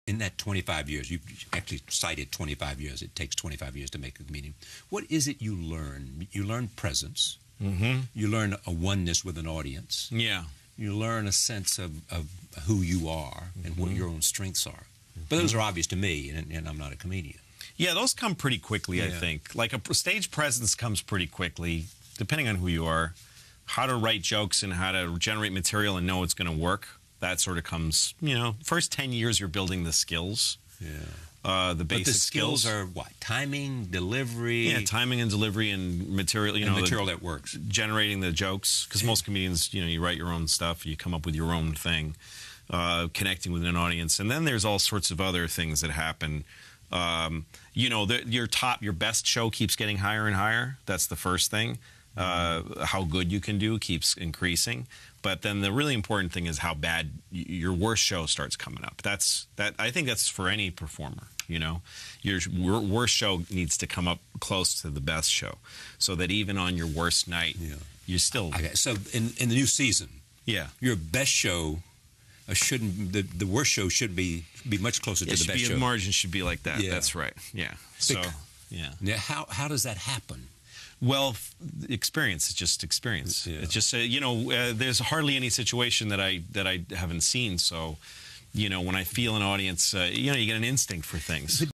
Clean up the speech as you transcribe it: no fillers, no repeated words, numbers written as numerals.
in that 25 years, you actually cited 25 years. It takes 25 years to make a comedian. What is it you learn? You learn presence. Mm-hmm. You learn a oneness with an audience. Yeah. You learn a sense of who you are and what your own strengths are. But those are obvious to me, and I'm not a comedian. Yeah, those come pretty quickly, I think. Like a stage presence comes pretty quickly, depending on who you are. How to write jokes and how to generate material and know it's going to work. That sort of comes, first 10 years you're building the skills. Yeah. The basic but the skills are what? Timing, delivery? Yeah, timing and delivery and material. And material that works. Generating the jokes. Because most comedians, you write your own stuff. You come up with your own thing. Connecting with an audience. And then there's all sorts of other things that happen. Your best show keeps getting higher and higher. That's the first thing. How good you can do keeps increasing. But then the really important thing is how bad your worst show starts coming up. I think that's for any performer. Your worst show needs to come up close to the best show, so that even on your worst night, you're still. Okay. So in the new season, your best show shouldn't. The worst show should be much closer to the best show. The margin should be like that. Yeah. That's right. Yeah. So Now, how does that happen? Well, experience is just experience. Yeah. It's just there's hardly any situation that I haven't seen. So, when I feel an audience, you get an instinct for things.